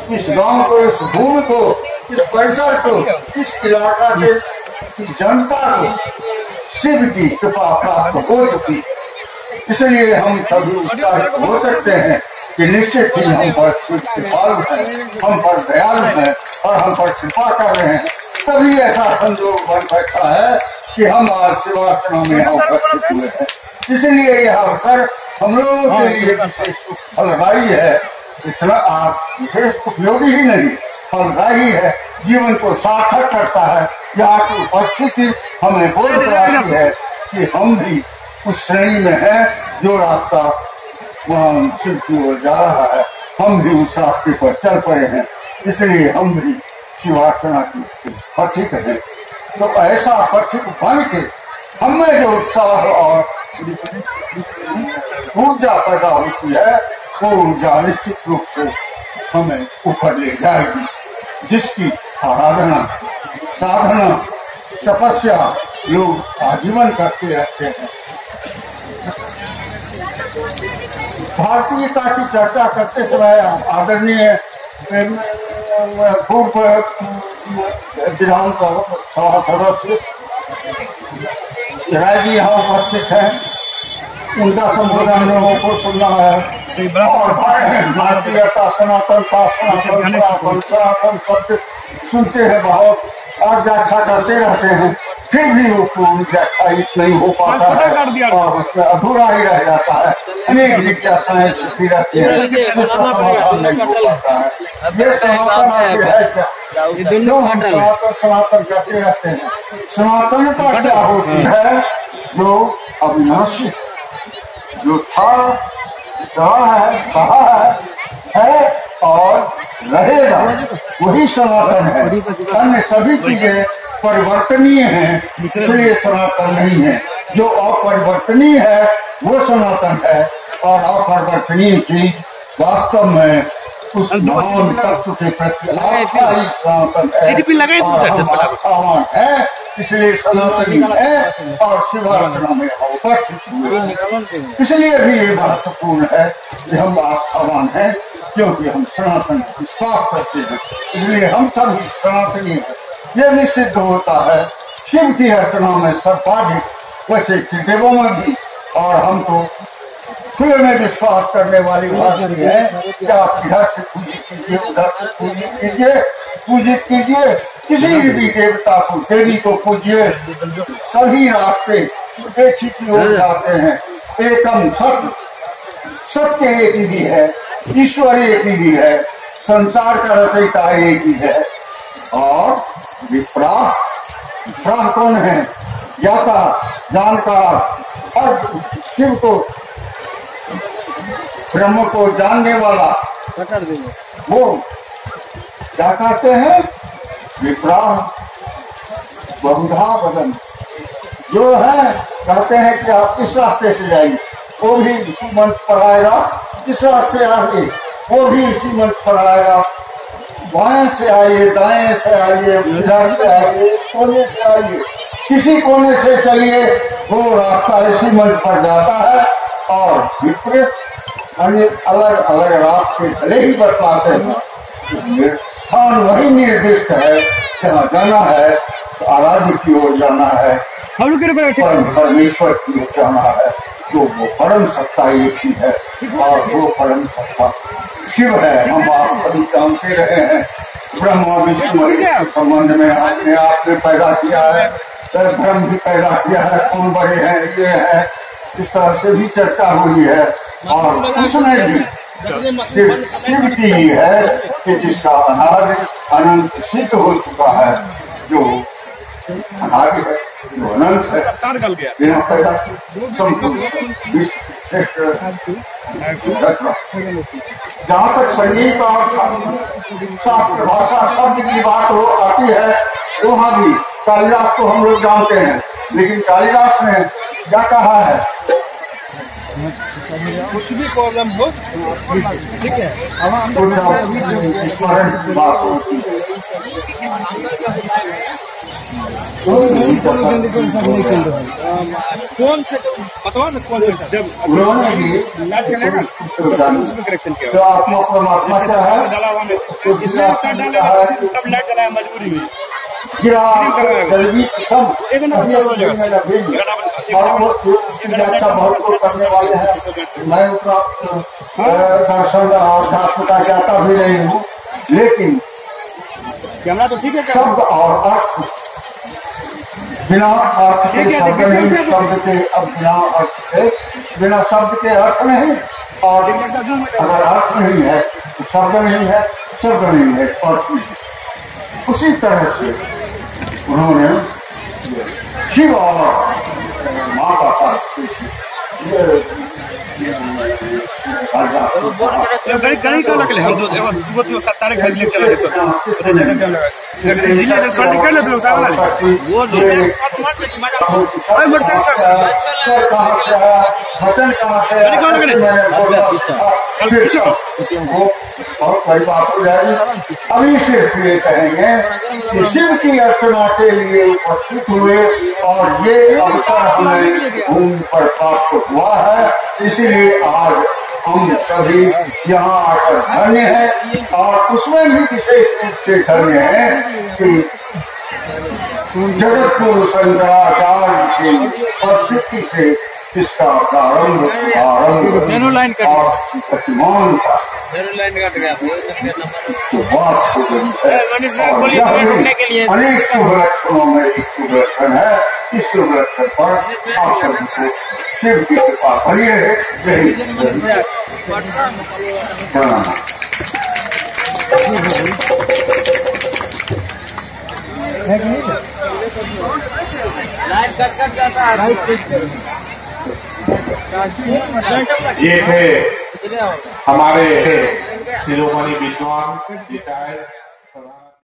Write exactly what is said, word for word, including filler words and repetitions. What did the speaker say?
इस गांव को, इस भूमि को, इस परिसर को, इस इलाका के जनता को शिव की कृपा प्राप्त हो चुकी। इसलिए हम सभी उत्साहित हो सकते हैं कि निश्चित ही हम पर कृपालु हैं, हम पर दयालु हैं और हम पर कृपा कर रहे हैं। तभी ऐसा संयोग बन बैठा है कि हम आज शिवार्चना में उपस्थित हुए हैं। इसलिए यह अवसर हम लोगों के लिए विशेष फलदायी है। इतना आप विशेष उपयोगी ही नहीं, फलदायी है, जीवन को सार्थक करता है। यहाँ की उपस्थिति हमें बोध कराती है कि हम भी उस श्रेणी में है जो रास्ता वहाँ शिव की ओर जा रहा है। हम भी उस रास्ते पर चल पड़े हैं, इसलिए हम भी शिवार्चना की पथिक है। तो ऐसा पथिक बन के हमें जो उत्साह और ऊर्जा पैदा होती है, वो ऊर्जा निश्चित रूप से हमें ऊपर ले जाएगी, जिसकी आराधना, साधना, तपस्या लोग आजीवन करते रहते हैं। भारतीयता की चर्चा करते समय आदरणीय पूर्व विधानसभा सदस्य राय जी यहाँ उपस्थित हैं, उनका संबोधन लोगों को सुनना है। और भारतीयता, सनातनता, सनातन सनातन शब्द सुनते हैं बहुत और व्याख्या करते रहते हैं, फिर भी वो पूर्ण व्याख्या नहीं हो पाता है और उसमें अधूरा ही रह जाता है। अनेक जिज्ञासाएं छुपी रहती है, उसका समाधान नहीं हो पाता है। ये सनातन है क्या? सनातन सनातन करते रहते हैं। सनातनता क्या होती है? जो अविनाशी, जो था, रहा है, कहा है, है और रहेगा, वही सनातन है। अन्य सभी चीजें परिवर्तनीय हैं, इसलिए सनातन नहीं है। जो अपरिवर्तनीय है वो सनातन है, और अपरिवर्तनीय चीज वास्तव में उस महान तत्व के प्रति आस्था ही सनातन है और हम आस्थावान है, इसलिए सनातनी है और शिवार्चना में उपस्थित हुए। इसलिए भी ये महत्वपूर्ण है कि हम आस्थावान हैं, क्योंकि हम सनातन विश्वास करते हैं, इसलिए हम सभी सनातनी हैं। ये निश्चित होता है शिव की अर्चना में सर्वाधिक, वैसे त्रिदेवों में भी। और हम तो शिव में विश्वास करने वाली बात ये है कि आप इधर से पूजित कीजिए, उधर से पूजित कीजिए, पूजित कीजिए, किसी भी देवता को, देवी को पूजिए, सभी रास्ते एक ही की ओर जाते हैं। एकम सत्य, सत्य एक ही है, ईश्वर एक ही है, संसार का रचयिता एक ही है। और विप्राह, विप्राह कौन है? ज्ञाता, जानकार, और शिव को, ब्रह्म को जानने वाला, वो क्या कहते हैं? विप्राह बहुधा वदन, जो है कहते हैं कि आप इस रास्ते से जाइए, वो भी इसी मंच पर आएगा, इस रास्ते आइए, वो भी इसी मंच पर आएगा, बाएं से आइए, दाएं से आइए, इधर से आइए, कोने से आइए, किसी कोने से चलिए, वो रास्ता इसी मंच पर जाता है। और विपरीत अन्य अलग अलग रास्ते भले ही बतलाते हैं, स्थान वही निर्दिष्ट है जहाँ जाना है, तो आराध्य की ओर जाना है, परमेश्वर की ओर जाना है। तो वो परम सत्ता एक ही है, और वो परम सत्ता शिव है। हम आप सभी जानते रहे हैं, ब्रह्मा विष्णु के संबंध में आपने आपने पैदा किया है, ब्रह्म भी पैदा किया है, कौन बड़े हैं, ये है, इस तरह से भी चर्चा हुई है। और उसमें भी सिर्फ शिव की ही है कि जिसका अनादि अनंत सिद्ध हो चुका है, जो अनादि है, जो अनंत है, बिना पैदा जहाँ तक संगीत और शास्त्र भाषा शब्द की बात हो आती है, वहाँ भी कालिदास को हम लोग जानते हैं, लेकिन कालिदास ने क्या कहा है? कुछ भी प्रॉब्लम हो, ठीक है, स्मरण की बात होती है। कौन से बताओ ना कौन से जब उन्होंने भी लाइट चलेगा उसमें कनेक्शन किया तो आप लोग परमात्मा क्या है डाला हुआ में तो इसमें तार डालेगा तब लाइट चलाया मजबूरी में क्या गरीबी सब एक नंबर हो जाएगा अच्छा बहुत को करने वाले हैं। मैं उतना दर्शन और धार्मिकता जाता भी नहीं हूँ, लेकिन कैमरा तो ठीक है शब्द और अर्थ बिना अर्थ के शब्द नहीं, शब्द के अब बिना अर्थ के बिना शब्द के अर्थ नहीं, और अगर अर्थ नहीं है तो शब्द नहीं है, शब्द नहीं है अर्थ नहीं। उसी तरह से उन्होंने शिव और माता का गणी का लगले हम दो दो दो तारे खरीद ले चला तो इंजीनियर सॉल्ट कर ले तो उतार वाला वो दो भाई मोटरसाइकिल चल कहां से आया वचन कहां से गणी कौन लगले कल पीछे वो बहुत बड़ी बात हो जाएगी। अभी सिर्फ ये कहेंगे कि शिव की अर्चना के लिए उपस्थित हुए और ये अवसर हमें भूमि पर प्राप्त हुआ है, इसीलिए आज हम सभी यहाँ आकर धन्य हैं। और उसमें भी विशेष रूप से धन्य है कि जगत गुरु शंकराचार्य की प्रकृति से इसका प्रारंभ आरंभ और प्रतिमान का बात हो गई है। अनेक शुभ लक्षणों में एक शुभ लक्षण है, इस शुभ लक्षण पर आप सभी को शिव की कृपा बनी रहे। लाइट कट कट जाता है। ये थे हमारे शिरोमणि विद्वान